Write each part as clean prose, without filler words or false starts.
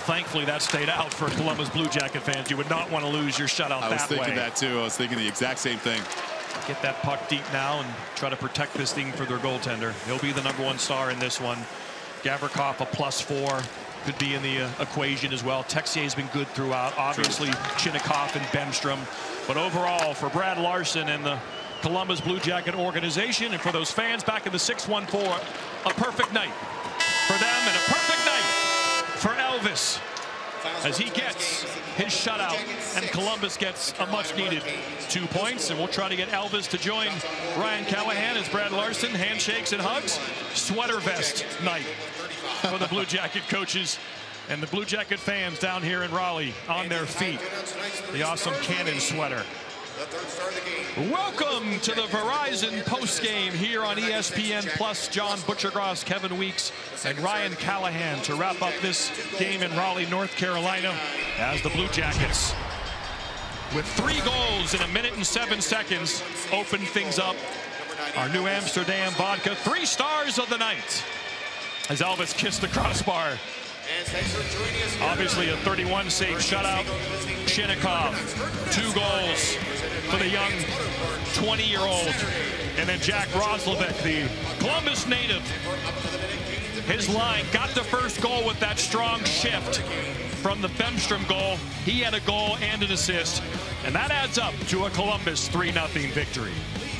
thankfully that stayed out for Columbus Blue Jacket fans. You would not want to lose your shutout that way. I was thinking that too. I was thinking the exact same thing. Get that puck deep now and try to protect this thing for their goaltender. He'll be the #1 star in this one. Gavrikov a +4. Could be in the equation as well. Texier's been good throughout. Obviously, Chinnikov and Bemstrom. But overall, for Brad Larson and the Columbus Blue Jacket organization, and for those fans back in the 614, a perfect night for them and a perfect night for Elvis as he gets his shutout and Columbus gets a much-needed 2 points. And we'll try to get Elvis to join Ryan Callahan as Brad Larson handshakes and hugs. Sweater vest night for the Blue Jacket coaches and the Blue Jacket fans down here in Raleigh on their feet. The awesome Cannon sweater. Welcome to the Verizon postgame here on ESPN Plus. John Butchergross, Kevin Weeks, and Ryan Callahan to wrap up this game in Raleigh, North Carolina, as the Blue Jackets, with 3 goals in 1 minute and 7 seconds, open things up. Our New Amsterdam vodka, 3 stars of the night, as Elvis kissed the crossbar. Obviously a 31 save shutout. Chinnikov, 2 goals for the young 20-year-old. And then Jack Roslovic, the Columbus native. His line got the first goal with that strong shift from the Bemstrom goal. He had a goal and an assist. And that adds up to a Columbus 3-0 victory.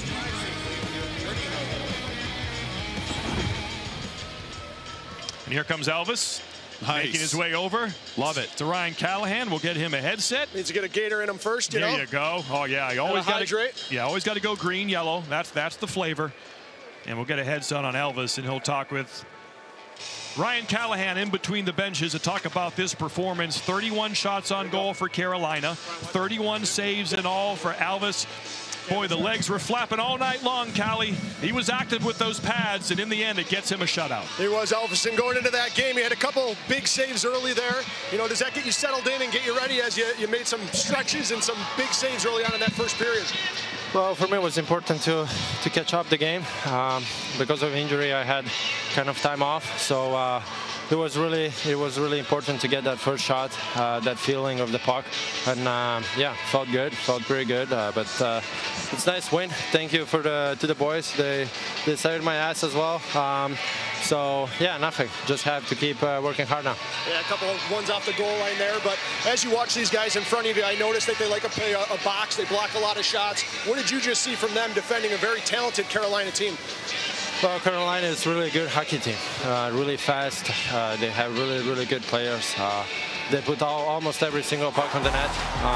And here comes Elvis. Nice. Making his way over. Love it. To Ryan Callahan. We'll get him a headset. Needs to get a gator in him first, you know. There you go. Oh, yeah. You always got to hydrate. Yeah, always got to go green, yellow. That's the flavor. And we'll get a headset on Elvis, and he'll talk with Ryan Callahan in between the benches to talk about this performance. 31 shots on goal for Carolina. 31 saves in all for Elvis. Boy, the legs were flapping all night long, Callie. He was active with those pads, and in the end, it gets him a shutout. He was, Elvis, going into that game. He had a couple big saves early there. You know, does that get you settled in and get you ready as you made some stretches and some big saves early on in that first period? Well, for me, it was important to catch up the game. Because of injury, I had kind of time off, so it was really important to get that first shot, that feeling of the puck, and yeah, felt pretty good. But it's nice win. Thank you to the boys. They saved my ass as well. So yeah, nothing. Just have to keep working hard now. Yeah, a couple of ones off the goal line there, but as you watch these guys in front of you, I noticed that they like to play a box. They block a lot of shots. What did you just see from them defending a very talented Carolina team? Well, Carolina is a really good hockey team, really fast. They have really good players. They put almost every single puck on the net.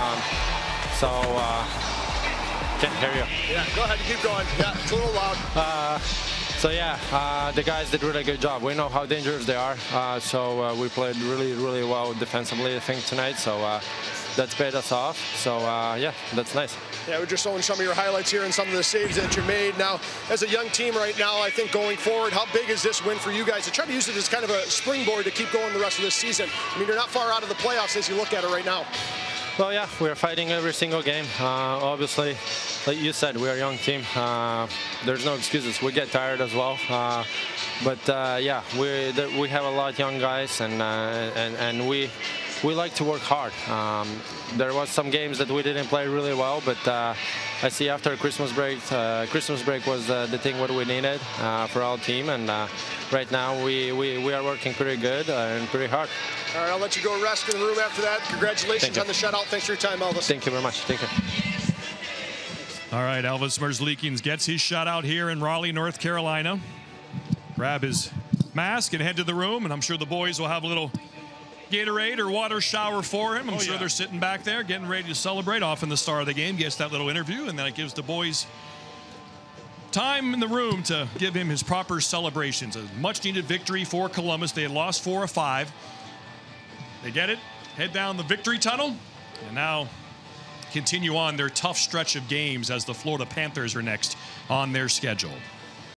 Can't hear you. Yeah, go ahead, keep going. Yeah, it's a little loud. So yeah, the guys did a really good job. We know how dangerous they are, so we played really well defensively, I think, tonight. So that's paid us off. So yeah, that's nice. Yeah, we're just showing some of your highlights here and some of the saves that you made. Now, as a young team right now, I think going forward, how big is this win for you guys to try to use it as kind of a springboard to keep going the rest of this season? I mean, you're not far out of the playoffs as you look at it right now. Well, yeah, we're fighting every single game. Obviously, like you said, we're a young team. There's no excuses. We get tired as well. But yeah, we have a lot of young guys, and we like to work hard. There was some games that we didn't play really well, but I see after Christmas break was the thing what we needed for our team, and right now we are working pretty good and pretty hard. All right, I'll let you go rest in the room after that. Congratulations on the shutout. Thanks for your time, Elvis. Thank you very much. Thank you. All right, Elvis Merzlikins gets his shutout here in Raleigh, North Carolina. Grab his mask and head to the room, and I'm sure the boys will have a little Gatorade or water shower for him. I'm sure they're sitting back there getting ready to celebrate. Often the star of the game gets that little interview, and then it gives the boys time in the room to give him his proper celebrations. A much-needed victory for Columbus. They had lost 4 of 5. They get it, head down the victory tunnel, and now continue on their tough stretch of games as the Florida Panthers are next on their schedule.